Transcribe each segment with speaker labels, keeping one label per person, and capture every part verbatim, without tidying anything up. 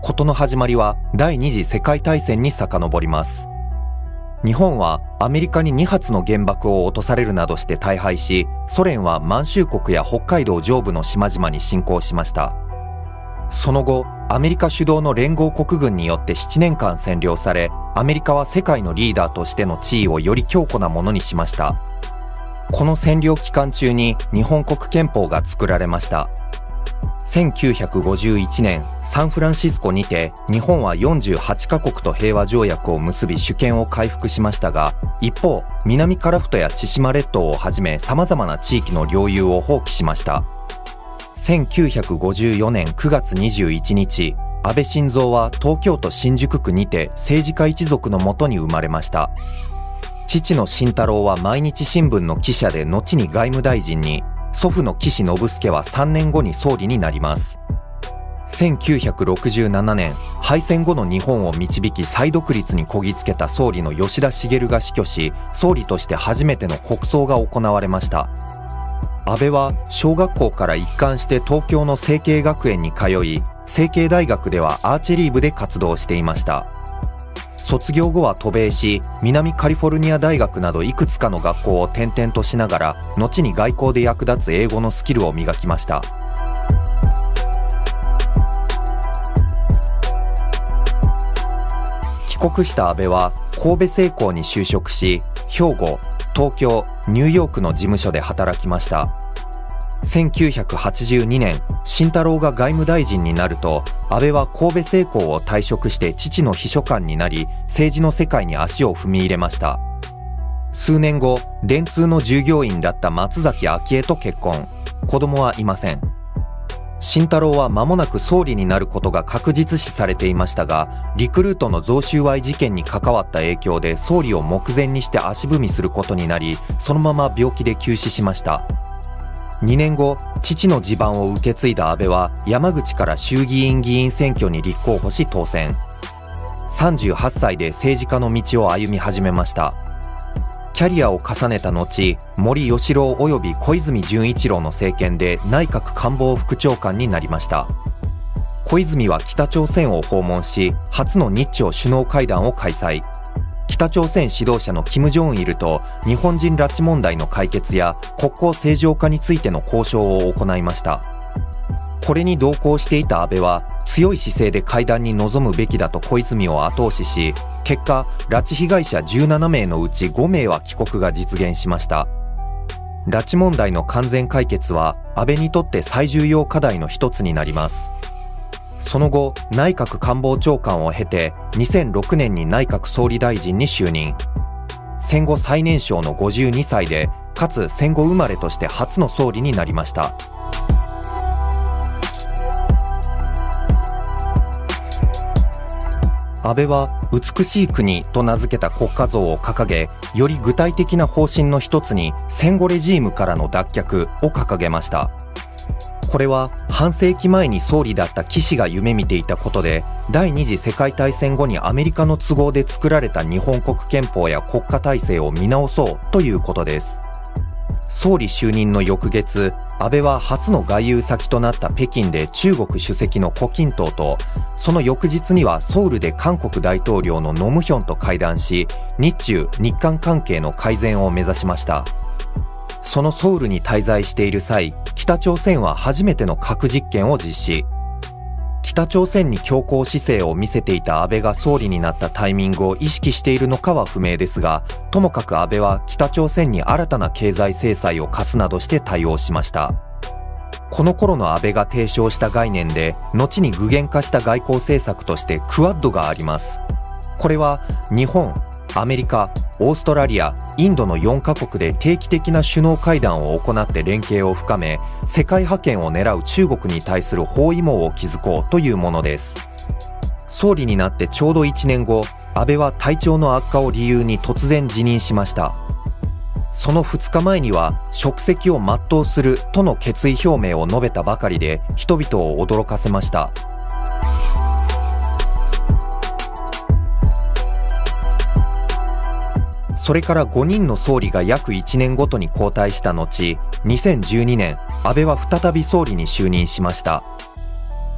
Speaker 1: 事の始まりは第二次世界大戦に遡ります。日本はアメリカにに発の原爆を落とされるなどして大敗し、ソ連は満州国や北海道上部の島々に侵攻しました。その後、アメリカ主導の連合国軍によってななねんかん占領され、アメリカは世界のリーダーとしての地位をより強固なものにしました。この占領期間中に日本国憲法が作られました。せんきゅうひゃくごじゅういちねん、サンフランシスコにて日本はよんじゅうはちかこくと平和条約を結び主権を回復しましたが、一方、南樺太や千島列島をはじめ様々な地域の領有を放棄しました。せんきゅうひゃくごじゅうよねんくがつにじゅういちにち、安倍晋三は東京都新宿区にて政治家一族のもとに生まれました。父の慎太郎は毎日新聞の記者で後に外務大臣に、祖父の岸信介はさんねんごに総理になります。せんきゅうひゃくろくじゅうななねん、敗戦後の日本を導き再独立にこぎつけた総理の吉田茂が死去し、総理として初めての国葬が行われました。安倍は小学校から一貫して東京の成蹊学園に通い、成蹊大学ではアーチェリー部で活動していました。卒業後は渡米し、南カリフォルニア大学などいくつかの学校を転々としながら、後に外交で役立つ英語のスキルを磨きました。帰国した安倍は神戸製鋼に就職し、兵庫、東京、ニューヨークの事務所で働きました。せんきゅうひゃくはちじゅうにねん、慎太郎が外務大臣になると、安倍は神戸製鋼を退職して父の秘書官になり、政治の世界に足を踏み入れました。数年後、電通の従業員だった松崎昭恵と結婚。子供はいません。慎太郎は間もなく総理になることが確実視されていましたが、リクルートの贈収賄事件に関わった影響で総理を目前にして足踏みすることになり、そのまま病気で急死しました。にねんご、父の地盤を受け継いだ安倍は山口から衆議院議員選挙に立候補し当選。さんじゅうはっさいで政治家の道を歩み始めました。キャリアを重ねた後、森喜朗及び小泉純一郎の政権で内閣官房副長官になりました。小泉は北朝鮮を訪問し、初の日朝首脳会談を開催。北朝鮮指導者のキム・ジョンイルと日本人拉致問題の解決や国交正常化についての交渉を行いました。これに同行していた安倍は強い姿勢で会談に臨むべきだと小泉を後押しし、結果、拉致被害者じゅうななめいのうちごめいは帰国が実現しました。拉致問題の完全解決は安倍にとって最重要課題の一つになります。その後、内閣官房長官を経て、にせんろくねんに内閣総理大臣に就任。戦後最年少のごじゅうにさいで、かつ戦後生まれとして初の総理になりました。安倍は美しい国と名付けた国家像を掲げ、より具体的な方針の一つに戦後レジームからの脱却を掲げました。これは半世紀前に総理だった岸が夢見ていたことで、第二次世界大戦後にアメリカの都合で作られた日本国憲法や国家体制を見直そうということです。総理就任の翌月、安倍は初の外遊先となった北京で中国主席の胡錦涛と、その翌日にはソウルで韓国大統領のノムヒョンと会談し、日中・日韓関係の改善を目指しました。そのソウルに滞在している際、北朝鮮は初めての核実験を実施。北朝鮮に強硬姿勢を見せていた安倍が総理になったタイミングを意識しているのかは不明ですが、ともかく安倍は北朝鮮に新たな経済制裁を科すなどして対応しました。この頃の安倍が提唱した概念で、後に具現化した外交政策としてクアッドがあります。これは日本、アメリカ、オーストラリア、インドのよんかこくで定期的な首脳会談を行って連携を深め、世界覇権を狙う中国に対する包囲網を築こうというものです。総理になってちょうどいちねんご、安倍は体調の悪化を理由に突然辞任しました。そのふつかまえには職責を全うするとの決意表明を述べたばかりで、人々を驚かせました。それからごにんの総理が約いちねんごとに交代した後、にせんじゅうにねん、安倍は再び総理に就任しました。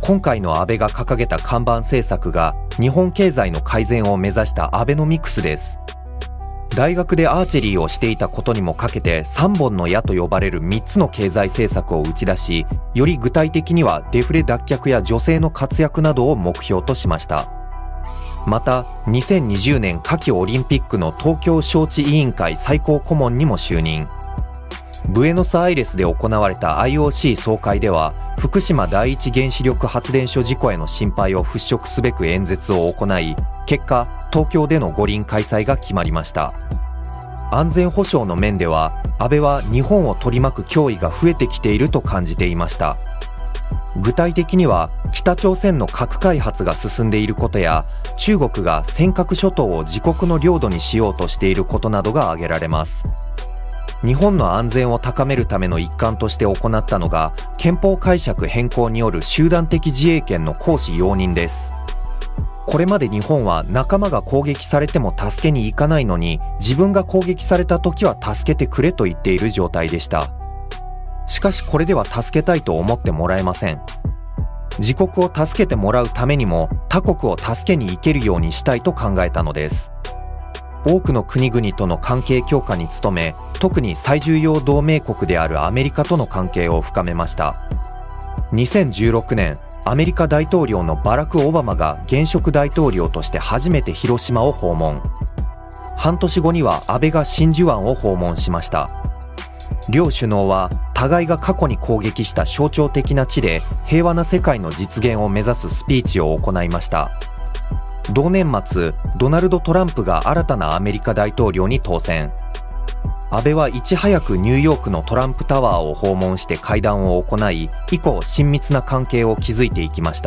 Speaker 1: 今回の安倍が掲げた看板政策が日本経済の改善を目指したアベノミクスです。大学でアーチェリーをしていたことにもかけてさんぼんの矢と呼ばれるみっつの経済政策を打ち出し、より具体的にはデフレ脱却や女性の活躍などを目標としました。またにせんにじゅうねん夏季オリンピックの東京招致委員会最高顧問にも就任。ブエノスアイレスで行われた アイオーシー 総会では、福島第一原子力発電所事故への心配を払拭すべく演説を行い、結果、東京での五輪開催が決まりました。安全保障の面では、安倍は日本を取り巻く脅威が増えてきていると感じていました。具体的には、北朝鮮の核開発が進んでいることや、中国が尖閣諸島を自国の領土にしようとしていることなどが挙げられます。日本の安全を高めるための一環として行ったのが、憲法解釈変更による集団的自衛権の行使容認です。これまで日本は仲間が攻撃されても助けに行かないのに、自分が攻撃された時は助けてくれと言っている状態でした。しかしこれでは助けたいと思ってもらえません。自国を助けてもらうためにも他国を助けに行けるようにしたいと考えたのです。多くの国々との関係強化に努め、特に最重要同盟国であるアメリカとの関係を深めました。にせんじゅうろくねん、アメリカ大統領のバラク・オバマが現職大統領として初めて広島を訪問。半年後には安倍が真珠湾を訪問しました。両首脳は互いが過去に攻撃した象徴的な地で平和な世界の実現を目指すスピーチを行いました。同年末、ドナルド・トランプが新たなアメリカ大統領に当選。安倍はいち早くニューヨークのトランプタワーを訪問して会談を行い、以降親密な関係を築いていきました。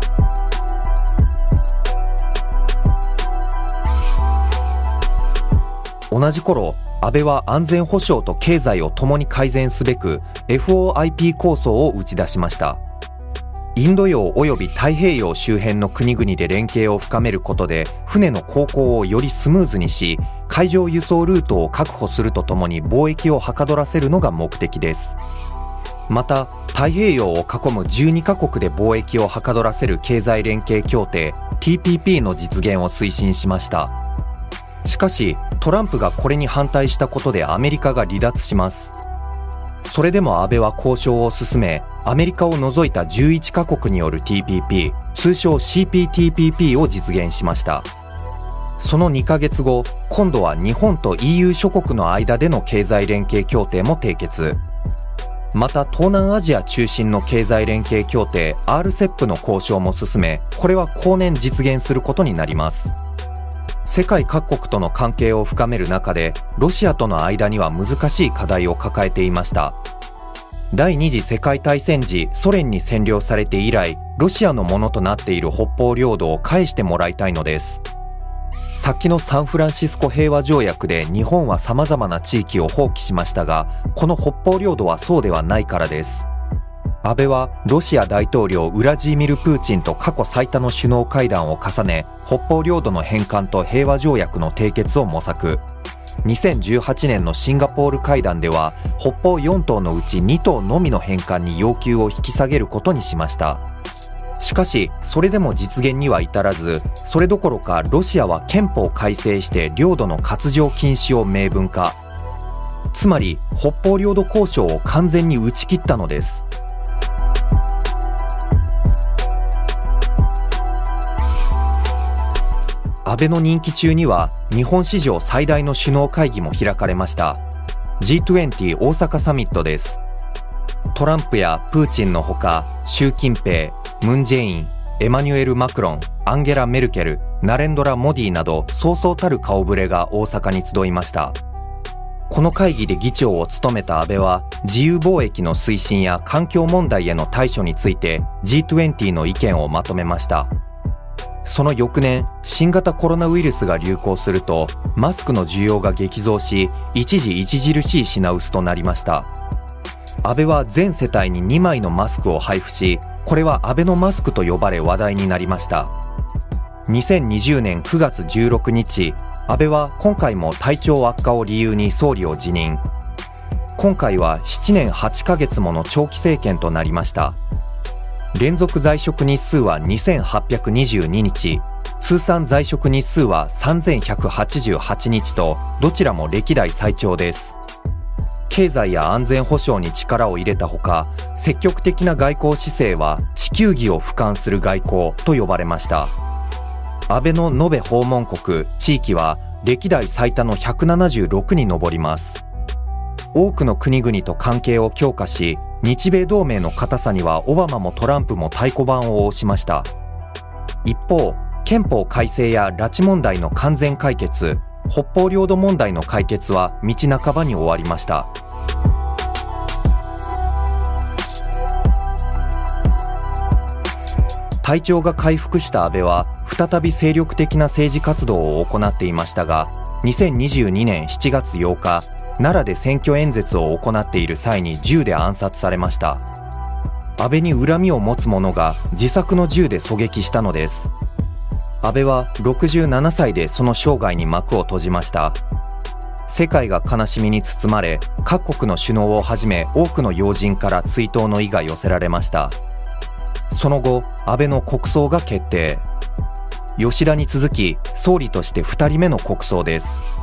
Speaker 1: 同じ頃、安倍は安全保障と経済を共に改善すべく エフオーアイピー 構想を打ち出しました。インド洋及び太平洋周辺の国々で連携を深めることで船の航行をよりスムーズにし、海上輸送ルートを確保するとともに貿易をはかどらせるのが目的です。また、太平洋を囲むじゅうにカ国で貿易をはかどらせる経済連携協定 ティーピーピー の実現を推進しました。しかし、トランプがこれに反対したことでアメリカが離脱します。それでも安倍は交渉を進め、アメリカを除いたじゅういちカ国による ティーピーピー、通称 シーピーティーピーピー を実現しました。そのにかげつご、今度は日本と イーユー 諸国の間での経済連携協定も締結。また東南アジア中心の経済連携協定 アールセップ の交渉も進め、これは後年実現することになります。世界各国との関係を深める中で、ロシアとの間には難しい課題を抱えていました。第二次世界大戦時、ソ連に占領されて以来、ロシアのものとなっている北方領土を返してもらいたいのです。先のサンフランシスコ平和条約で日本は様々な地域を放棄しましたが、この北方領土はそうではないからです。安倍はロシア大統領ウラジーミル・プーチンと過去最多の首脳会談を重ね、北方領土の返還と平和条約の締結を模索。にせんじゅうはちねんのシンガポール会談では、北方よん島のうちに島のみの返還に要求を引き下げることにしました。しかし、それでも実現には至らず、それどころかロシアは憲法改正して領土の割譲禁止を明文化。つまり、北方領土交渉を完全に打ち切ったのです。安倍の任期中には日本史上最大の首脳会議も開かれました。ジートゥエンティー 大阪サミットです。トランプやプーチンのほか、習近平、ムン・ジェイン、エマニュエル・マクロン、アンゲラ・メルケル、ナレンドラ・モディなどそうそうたる顔ぶれが大阪に集いました。この会議で議長を務めた安倍は、自由貿易の推進や環境問題への対処について ジートゥエンティー の意見をまとめました。その翌年、新型コロナウイルスが流行すると、マスクの需要が激増し、一時著しい品薄となりました。安倍は全世帯ににまいのマスクを配布し、これはアベノマスクと呼ばれ話題になりました。にせんにじゅうねんくがつじゅうろくにち、安倍は今回も体調悪化を理由に総理を辞任。今回はななねんはちかげつもの長期政権となりました。 連続在職日数はにせんはっぴゃくにじゅうににち、通算在職日数はさんぜんひゃくはちじゅうはちにちと、どちらも歴代最長です。経済や安全保障に力を入れたほか、積極的な外交姿勢は地球儀を俯瞰する外交と呼ばれました。安倍の延べ訪問国、地域は歴代最多のひゃくななじゅうろくに上ります。多くの国々と関係を強化し、日米同盟の固さにはオバマもトランプも太鼓判を押しました。一方、憲法改正や拉致問題の完全解決、北方領土問題の解決は道半ばに終わりました。体調が回復した安倍は再び精力的な政治活動を行っていましたが、にせんにじゅうにねんしちがつようか、奈良で選挙演説を行っている際に銃で暗殺されました。安倍に恨みを持つ者が自作の銃で狙撃したのです。安倍はろくじゅうななさいでその生涯に幕を閉じました。世界が悲しみに包まれ、各国の首脳をはじめ多くの要人から追悼の意が寄せられました。その後、安倍の国葬が決定。吉田に続き、総理としてふたりめの国葬です。